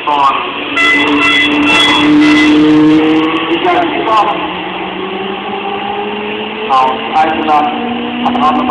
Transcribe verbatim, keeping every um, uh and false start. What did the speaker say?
on. You got to keep on. Now, I cannot.